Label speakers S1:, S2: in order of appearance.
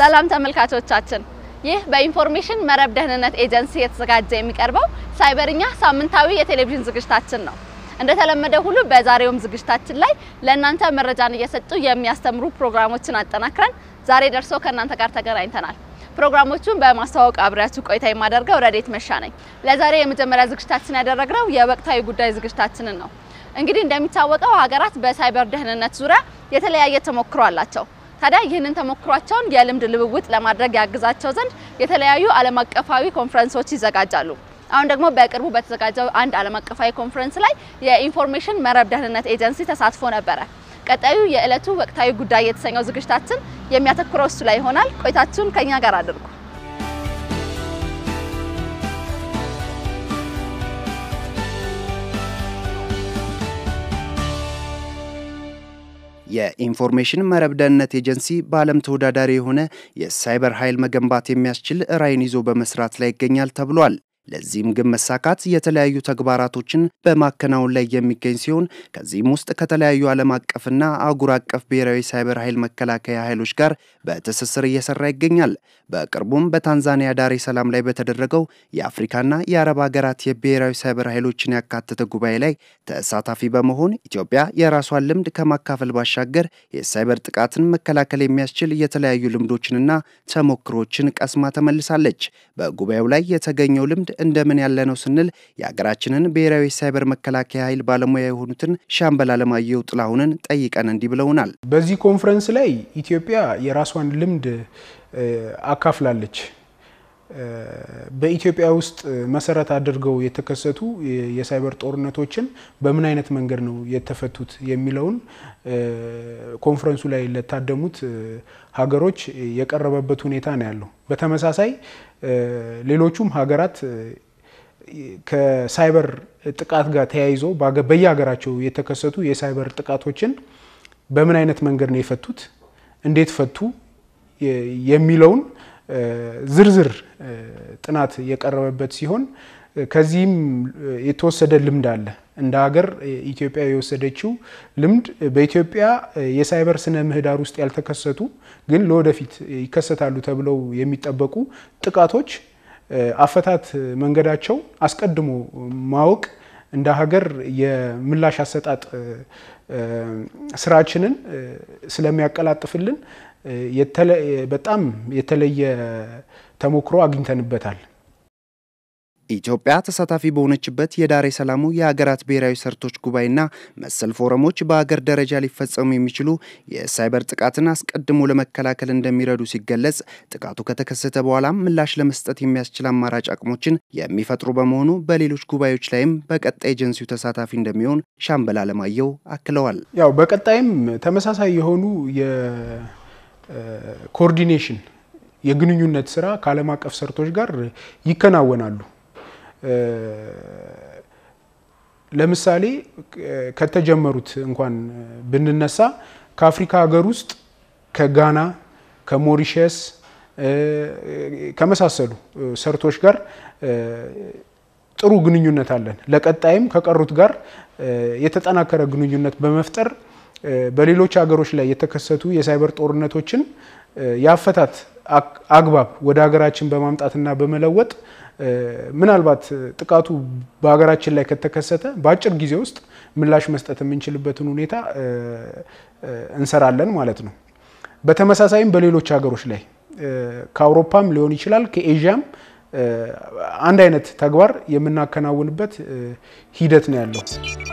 S1: ሰላም ተመልካቾቻችን ይህ በኢንፎርሜሽን መረብ ደህንነት ኤጀንሲ የተዘጋጀ የሚቀርበው ሳይበርኛ ሳምንታዊ የቴሌቪዥን ዝግጅታችን ነው። እንደተለመደው ሁሉ በዛሬውም ዝግጅታችን ላይ ለእናንተ መረጃን እየሰጡ የሚያስተምሩ ፕሮግራሞችን አጠናክረን ዛሬ ደርሶ ከእናንተ ጋር ተገናኝተናል። ፕሮግራሞቹን በማስተዋወቅ አብራችሁ ቆይታ የማደርገው ረዴት መሻ ነኝ። ለዛሬ የመጀመሪያ ዝግጅታችን ያደረግነው የወቅታዊ ጉዳይ ዝግጅታችንን ነው። እንግዲህ እንደሚታወቀው ሀገራት በሳይበር ደህንነት ዙሪያ የተለያየ ተሞክሮ አላቸው። ታዲያ ይህንን ተሞክሯቸውን የልምድ ልውውጥ ለማድረግ ያግዛቸው ዘንድ የተለያዩ ዓለም አቀፋዊ ኮንፈረንሶች ይዘጋጃሉ። አሁን ደግሞ በቅርቡ በተዘጋጀው አንድ ዓለም አቀፋዊ ኮንፈረንስ ላይ የኢንፎርሜሽን መረብ ደህንነት ኤጀንሲ ተሳትፎ ነበረ። ቀጣዩ የዕለቱ ወቅታዊ ጉዳይ የተሰኘው ዝግጅታችን የሚያተኩረው እሱ ላይ ይሆናል። ቆይታችሁን ከኛ ጋር አድርጉ።
S2: የኢንፎርሜሽን መረብ ደህንነት ኤጀንሲ በዓለም ተወዳዳሪ የሆነ የሳይበር ኃይል መገንባት የሚያስችል ራዕይን ይዞ በመስራት ላይ ይገኛል ተብሏል። ለዚህም ግን መሳካት የተለያዩ ተግባራቶችን በማከናወን ላይ የሚገኝ ሲሆን ከዚህም ውስጥ ከተለያዩ ዓለም አቀፍና አህጉር አቀፍ ብሔራዊ ሳይበር ኃይል መከላከያ ኃይሎች ጋር በትስስር እየሰራ ይገኛል። በቅርቡም በታንዛኒያ ዳሬ ሰላም ላይ በተደረገው የአፍሪካና የአረብ ሀገራት የብሔራዊ ሳይበር ኃይሎችን ያካተተ ጉባኤ ላይ ተሳታፊ በመሆን ኢትዮጵያ የራሷን ልምድ ከማካፈል ባሻገር የሳይበር ጥቃትን መከላከል የሚያስችል የተለያዩ ልምዶችንና ተሞክሮችን ቀስማ ተመልሳለች። በጉባኤው ላይ የተገኘው ልምድ እንደምን ያለ ነው ስንል የሀገራችንን ብሔራዊ ሳይበር መከላከያ ኃይል ባለሙያ የሆኑትን ሻምበል አለማየሁ ጥላሁንን ጠይቀን እንዲህ ብለውናል።
S3: በዚህ ኮንፈረንስ ላይ ኢትዮጵያ የራሷን ልምድ አካፍላለች። በኢትዮጵያ ውስጥ መሰረት አድርገው የተከሰቱ የሳይበር ጦርነቶችን በምን አይነት መንገድ ነው የተፈቱት የሚለውን ኮንፈረንሱ ላይ ለታደሙት ሀገሮች የቀረበበት ሁኔታ ነው ያለው። በተመሳሳይ ሌሎቹም ሀገራት ከሳይበር ጥቃት ጋር ተያይዞ በየሀገራቸው የተከሰቱ የሳይበር ጥቃቶችን በምን አይነት መንገድ ነው የፈቱት፣ እንዴት ፈቱ የሚለውን ዝርዝር ጥናት የቀረበበት ሲሆን ከዚህም የተወሰደ ልምድ አለ። እንደ ሀገር ኢትዮጵያ የወሰደችው ልምድ በኢትዮጵያ የሳይበር ስነ ምህዳር ውስጥ ያልተከሰቱ ግን ለወደፊት ይከሰታሉ ተብለው የሚጠበቁ ጥቃቶች አፈታት መንገዳቸው አስቀድሞ ማወቅ እንደ ሀገር የምላሽ አሰጣጥ ስራችንን ስለሚያቀላጥፍልን በጣም የተለየ ተሞክሮ አግኝተንበታል።
S2: ኢትዮጵያ ተሳታፊ በሆነችበት የዳሬ ሰላሙ የሀገራት ብሔራዊ ሰርቶች ጉባኤና መሰል ፎረሞች በሀገር ደረጃ ሊፈጸሙ የሚችሉ የሳይበር ጥቃትን አስቀድሞ ለመከላከል እንደሚረዱ ሲገለጽ፣ ጥቃቱ ከተከሰተ በኋላ ምላሽ ለመስጠት የሚያስችል አማራጭ አቅሞችን የሚፈጥሩ በመሆኑ በሌሎች ጉባኤዎች ላይም በቀጣይ ኤጀንሲው ተሳታፊ እንደሚሆን ሻምበል አለማየሁ አክለዋል።
S3: ያው በቀጣይም ተመሳሳይ የሆኑ ኮኦርዲኔሽን የግንኙነት ስራ ከዓለም አቀፍ ሰርቶች ጋር ይከናወናሉ። ለምሳሌ ከተጀመሩት እንኳን ብንነሳ ከአፍሪካ ሀገር ውስጥ ከጋና፣ ከሞሪሸስ ከመሳሰሉ ሰርቶች ጋር ጥሩ ግንኙነት አለን። ለቀጣይም ከቀሩት ጋር የተጠናከረ ግንኙነት በመፍጠር በሌሎች ሀገሮች ላይ የተከሰቱ የሳይበር ጦርነቶችን ያፈታት አግባብ ወደ ሀገራችን በማምጣትና በመለወጥ ምናልባት ጥቃቱ በሀገራችን ላይ ከተከሰተ በአጭር ጊዜ ውስጥ ምላሽ መስጠት የምንችልበትን ሁኔታ እንሰራለን ማለት ነው። በተመሳሳይም በሌሎች ሀገሮች ላይ ከአውሮፓም ሊሆን ይችላል ከኤዥያም አንድ አይነት ተግባር የምናከናውንበት ሂደት ነው ያለው።